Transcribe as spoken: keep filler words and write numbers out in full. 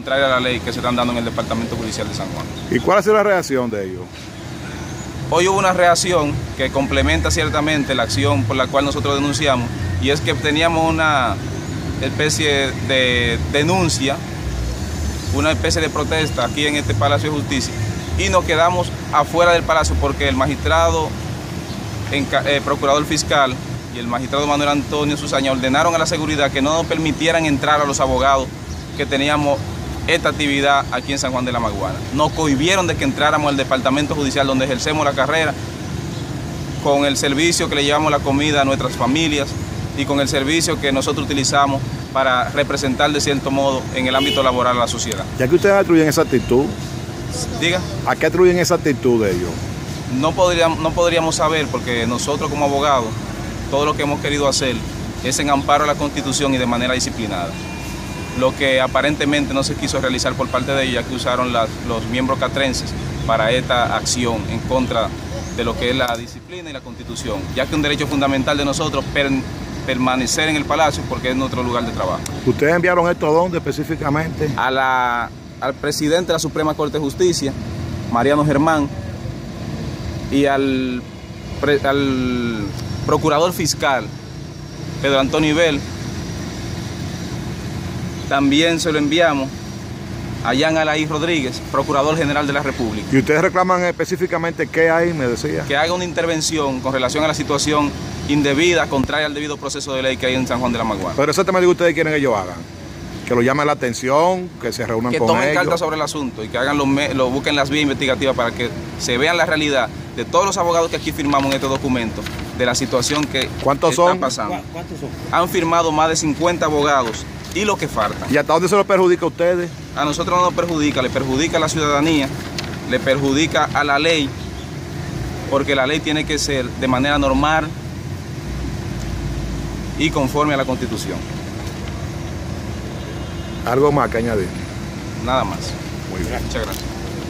contraria a la ley que se están dando en el Departamento Judicial de San Juan. ¿Y cuál ha sido la reacción de ellos? Hoy hubo una reacción que complementa ciertamente la acción por la cual nosotros denunciamos, y es que teníamos una especie de denuncia, una especie de protesta aquí en este Palacio de Justicia, y nos quedamos afuera del palacio porque el magistrado, eh, procurador fiscal y el magistrado Manuel Antonio Susaña ordenaron a la seguridad que no nos permitieran entrar a los abogados que teníamos esta actividad aquí en San Juan de la Maguana. Nos cohibieron de que entráramos al departamento judicial donde ejercemos la carrera, con el servicio que le llevamos la comida a nuestras familias y con el servicio que nosotros utilizamos para representar de cierto modo en el ámbito laboral a la sociedad. ¿Ya que ustedes atribuyen esa actitud? Diga. ¿A qué atribuyen esa actitud de ellos? No podríamos, no podríamos saber, porque nosotros como abogados, todo lo que hemos querido hacer es en amparo a la Constitución y de manera disciplinada. Lo que aparentemente no se quiso realizar por parte de ellos, ya que usaron las, los miembros catrenses para esta acción en contra de lo que es la disciplina y la Constitución, ya que es un derecho fundamental de nosotros per, permanecer en el Palacio porque es nuestro lugar de trabajo. ¿Ustedes enviaron esto a dónde específicamente? A la, al presidente de la Suprema Corte de Justicia, Mariano Germán, y al, al procurador fiscal, Pedro Antonio Ibel. También se lo enviamos a Jan Alaí Rodríguez, Procurador General de la República. ¿Y ustedes reclaman específicamente qué hay, me decía? Que haga una intervención con relación a la situación indebida, contraria al debido proceso de ley que hay en San Juan de la Maguana. Pero exactamente lo que ustedes quieren que ellos hagan. Que lo llamen la atención, que se reúnan con ellos. Que tomen cartas sobre el asunto y que hagan lo, lo busquen las vías investigativas para que se vean la realidad de todos los abogados que aquí firmamos en este documento, de la situación que ¿Cuántos está son? pasando. ¿Cuántos son? Han firmado más de cincuenta abogados y lo que falta. ¿Y hasta dónde se lo perjudica a ustedes? A nosotros no nos perjudica, le perjudica a la ciudadanía, le perjudica a la ley, porque la ley tiene que ser de manera normal y conforme a la Constitución. ¿Algo más que añadir? Nada más. Muy bien. Muchas gracias.